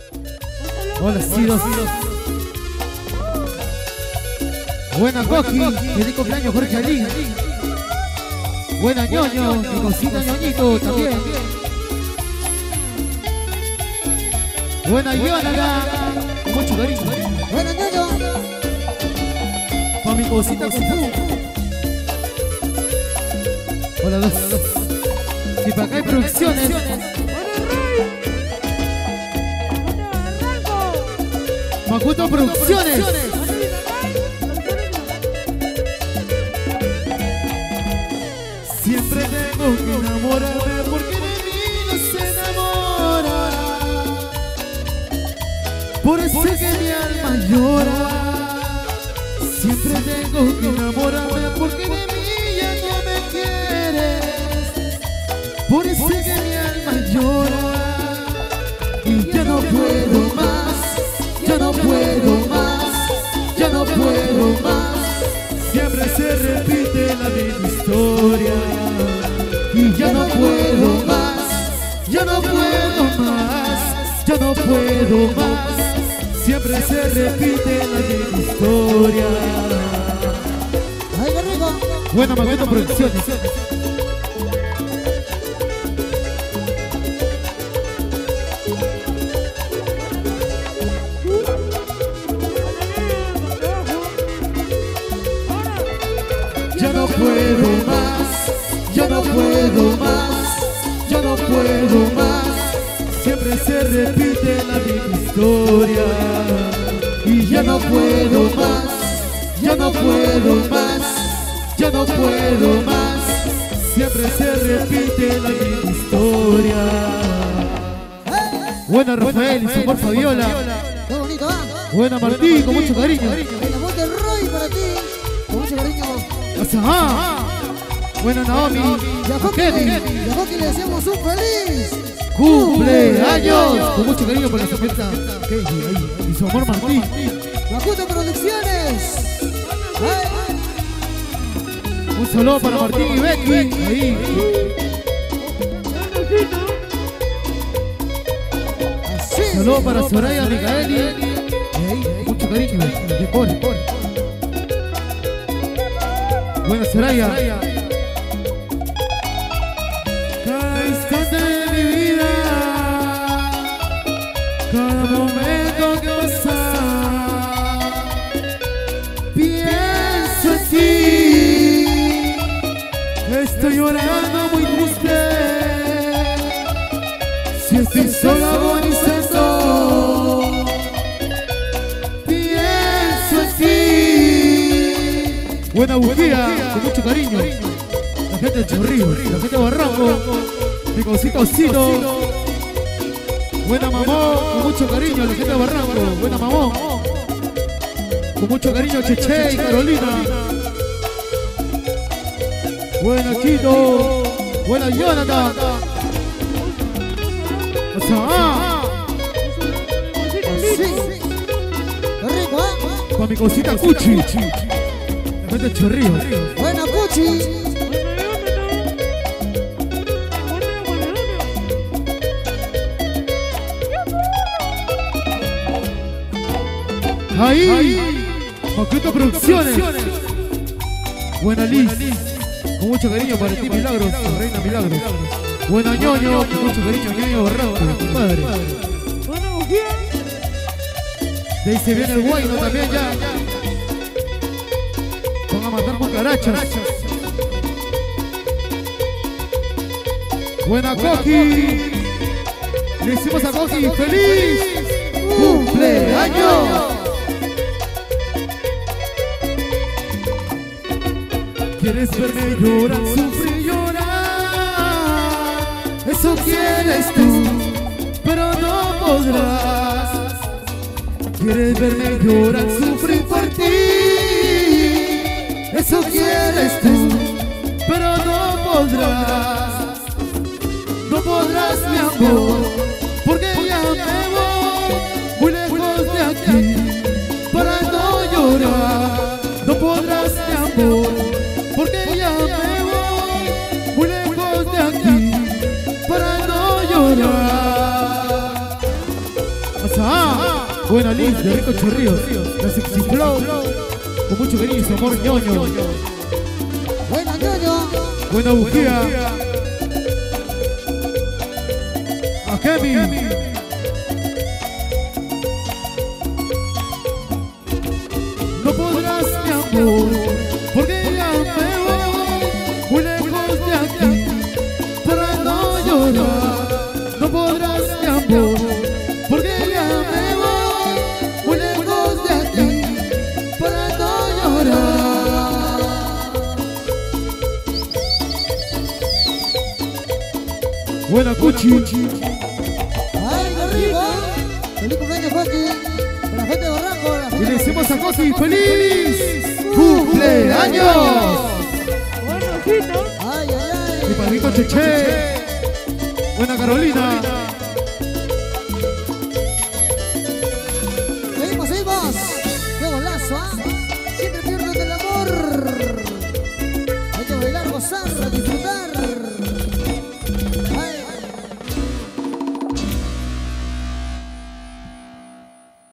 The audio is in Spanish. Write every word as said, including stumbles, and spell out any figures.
Hola, Ciro. Buena Coqui, feliz cumpleaños Jorge Ali. Buena ñoño, mi cosita ñoñito también. Buena Yonara, con mucho cariño. Buena ñoño. Pa' mi cosita Kung Fu. Hola, dos. Y para acá hay producciones. Makuto Producciones. Siempre tengo que enamorarme porque de mí no se enamora. Por eso es que mi alma llora. Siempre tengo que enamorarme porque de mí ya no me quieres. Por eso es que mi alma llora. Y ya no puedo más. Ya no puedo más, ya no puedo más. Siempre se repite la misma historia. Y ya no puedo más, ya no puedo más, ya no puedo más. Siempre se repite la misma historia. ¡Ay, qué rico! Buena Magueto Producciones. Ya no puedo más, ya no puedo más, ya no puedo más. Siempre se repite la misma historia. Y ya no puedo más, ya no puedo más, ya no puedo más. Siempre se repite la misma historia. Buena Rafael y su amor Fabiola. ¡Qué bonito, ah! Buena Martín, con mucho cariño. El amor de Roy para ti. Con mucho cariño. Ajá. Buena Naomi. Y a Joaquín, y a Joaquín le deseamos un feliz ¡cumpleaños! Con mucho cariño para la señorita y su amor Martín. Makuto Producciones. ¡Ay! Un saludo para Martín y Becky. Ahí. Así. Un saludo para Soraya Micaeli. Mucho cariño. De Cor. Buena Soraya. Cada instante de mi vida, cada momento que pasa, pienso en ti. Estoy llorando muy triste. Si estoy solo agonizando, pienso en ti. Buena bujía, con mucho cariño. La gente de Chorrillo, la gente de Barranco, mi cosita Osito. Buena mamón, con mucho cariño, la gente de Barranco. Buena mamón. Con mucho cariño, Cheche y Carolina. Buena Chito. Buena Jonathan. ¡Ah! Así. ¡Qué rico, ah! Para mi cosita Cuchi. La gente de Chorrillo. Buena Cuchi. Ahí, Maquito Producciones. Buena Liz, con mucho cariño para ti, Milagros, Reina Milagros. Buena Ñoño, con mucho cariño, Ñoño Barranco, tu padre. De ahí se viene el Guayno también ya. Van a matar cucarachas. Buena Coqui. Le hicimos a Coqui feliz cumpleaños. Quieres verme llorar, sufrir, llorar. Eso quieres tú, pero no podrás. Quieres verme llorar, sufrir por ti. Eso quieres tú, pero no podrás. No podrás, mi amor, porque ya me voy muy lejos de aquí para no llorar. No podrás, mi amor, porque ya me voy muy lejos de aquí para no llorar. Asa, buena Liz de Rico Chorrillos, la Sexy Flow, con mucho cariño y su amor ñoño. Buena ñoño. Buena bujía. A Kemi. No podrás, mi amor, porque ya me voy muy lejos de aquí para no llorar. No podrás, mi amor, porque ya me voy muy lejos de aquí para no llorar. Buena Cuchi. Ay, qué rico. Feliz cumpleaños, Coqui. Para la gente de Barranco. La gente Y le de decimos a Coqui, ¡feliz cumpleaños! Ay, ay, ay. Mi padrito Cheche. Buena Carolina. Seguimos, seguimos. Qué golazo, ¿ah? Siempre pierdes el amor. Hay que bailar, gozar, disfrutar.